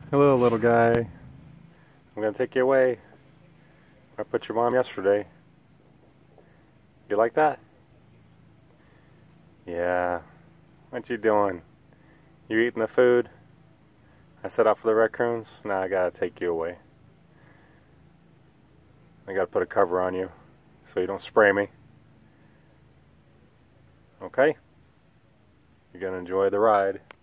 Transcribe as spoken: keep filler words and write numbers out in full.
Hello, little guy. I'm gonna take you away. I put your mom yesterday. You like that? Yeah. What you doing? You eating the food I set out for the raccoons? Now I gotta take you away. I gotta put a cover on you so you don't spray me. Okay? You're gonna enjoy the ride.